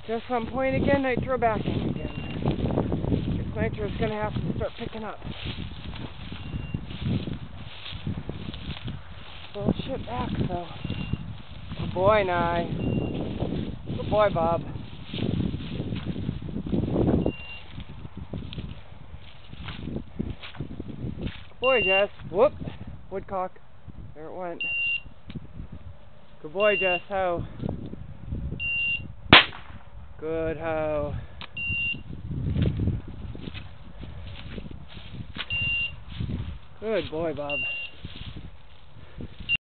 Just some point again, nitro backing again. Guess nitro's gonna have to start picking up. Bullshit back though. Good boy, Nye. Good boy, Bob. Good boy, Jess. Whoop. Woodcock. There it went. Good boy, Jess. Ho. Good ho. Good boy, Bob.